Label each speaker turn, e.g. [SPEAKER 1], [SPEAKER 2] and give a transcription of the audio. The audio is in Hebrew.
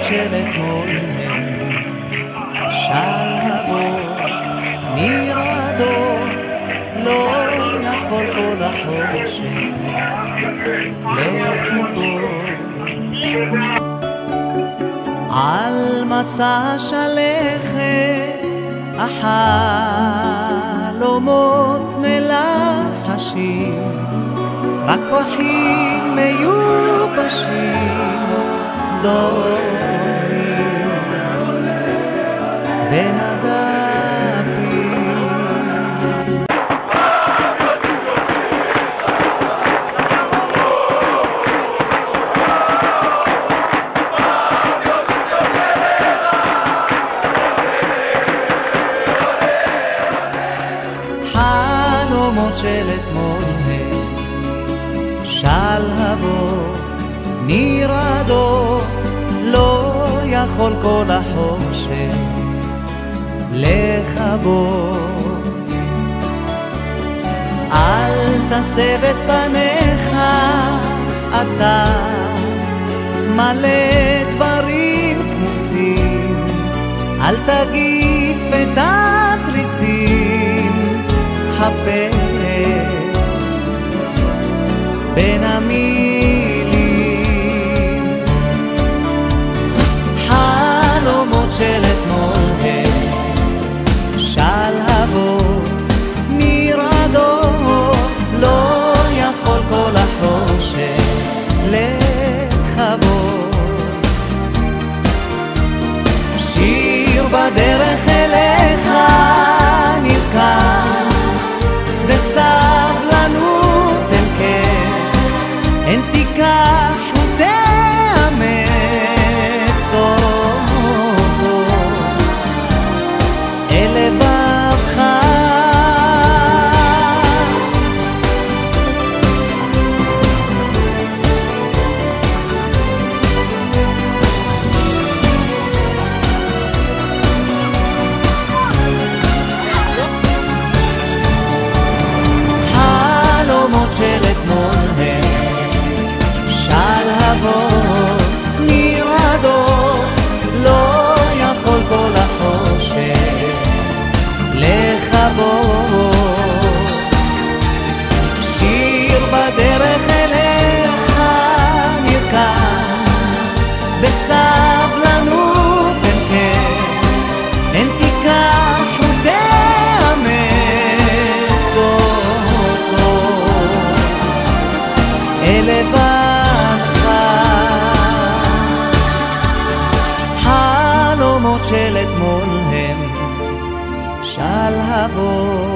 [SPEAKER 1] של אתמול הם שלהבות נרעדות, לא יכול כל החושך לכבוד. על מצע שלכת החלומות מלחשים, רק פרחים מיובשים דורים בין הדפים. חלומות של אתמול הם שלהבות נרעדות, לא יכול כל החושך לכבות. אל תסב את פניך, אתה מלא דברים כמוסים, אל תגיף את התריסים, חפש בין המילים. חלומות של אתמול הם שלהבות נרעדות, לא יכול כל החושך לכבות. שיר בדרך אליך נרקם, בסבלנות אין קץ, אין תיקח ותאמץ אותו אל לבבך. של אתמול הם שלהבות נרעדות, לא יכול כל החושך לכבות. שיר בדרך אליך נרקם, בסבלנות אין קץ, אין תיקח ותאמץ אותו אל לבבך. חלומות של אתמול הם שלהבות